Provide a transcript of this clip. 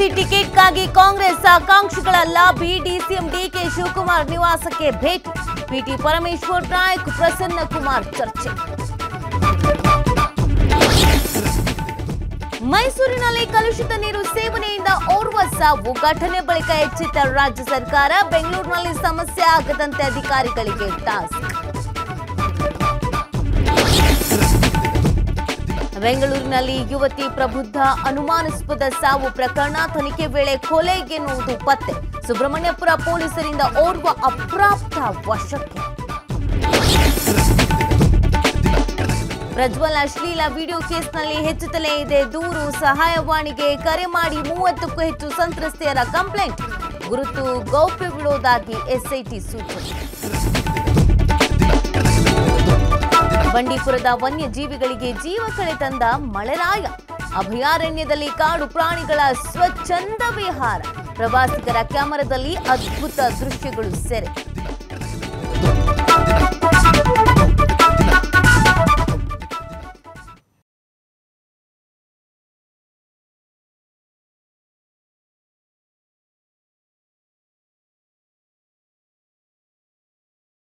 ಎಮ್ಎಲ್ಸಿ ಟಿಕೆಟ್ಗಾಗಿ ಕಾಂಗ್ರೆಸ್ ಆಕಾಂಕ್ಷಿಗಳ lobby DCM DK Shivakumar ನಿವಾಸಕ್ಕೆ ಭೇಟಿ ಪಿಟಿ ಪರಮೇಶ್ವರ್ ನಾಯಕ್ ಪ್ರಸನ್ನ ಕುಮಾರ್ ಚರ್ಚೆ ಮೈಸೂರಿನಲ್ಲಿ ಕಲುಷಿತ ನೀರು ಸೇವನೆಯಿಂದ ಓರ್ವ ಸಾವು ಘಟನೆ ಬಳಿಕ ಎಚ್ಚೆತ್ತ ರಾಜ್ಯ ಸರ್ಕಾರ ಬೆಂಗಳೂರಿನಲ್ಲಿ ಸಮಸ್ಯೆ ಆಗದಂತೆ ಅಧಿಕಾರಿಗಳಿಗೆ ಟಾಸ್ಕ್ ಬೆಂಗಳೂರಿನಲ್ಲಿ ಯುವತಿ ಪ್ರಬುದ್ಧ ಅನುಮಾನಾಸ್ಪದ ಸಾವು ಪ್ರಕರಣ ತನಿಖೆ ವೇಳೆ ಕೊಲೆ ಎನ್ನುವುದು ಪತ್ತೆ ಸುಬ್ರಹ್ಮಣ್ಯಪುರ ಪೊಲೀಸರಿಂದ ಓರ್ವ ಅಪ್ರಾಪ್ತ ವಶಕ್ಕೆ ಪ್ರಜ್ವಲ್ ಅಶ್ಲೀಲ ವಿಡಿಯೋ ಕೇಸ್ನಲ್ಲಿ ಹೆಚ್ಚುತ್ತಲೇ ಇದೆ ದೂರು ಸಹಾಯವಾಣಿಗೆ ಕರೆ ಮಾಡಿ 30ಕ್ಕೂ ಹೆಚ್ಚು ಸಂತ್ರಸ್ತೆಯರ ಕಂಪ್ಲೇಂಟ್ ಗುರುತು ಗೌಪ್ಯ ಬಿಡುವುದಾಗಿ ಎಸ್ಐಟಿ ಸೂಚನೆ ಬಂಡೀಪುರದ ವನ್ಯಜೀವಿಗಳಿಗೆ ಜೀವ ಕಳೆ ತಂದ ಮಳೆರಾಯ ಅಭಯಾರಣ್ಯದಲ್ಲಿ ಕಾಡು ಪ್ರಾಣಿಗಳ ಸ್ವಚ್ಛಂದ ವಿಹಾರ ಪ್ರವಾಸಿಗರ ಕ್ಯಾಮೆರಾದಲ್ಲಿ ಅದ್ಭುತ ದೃಶ್ಯಗಳು ಸೆರೆ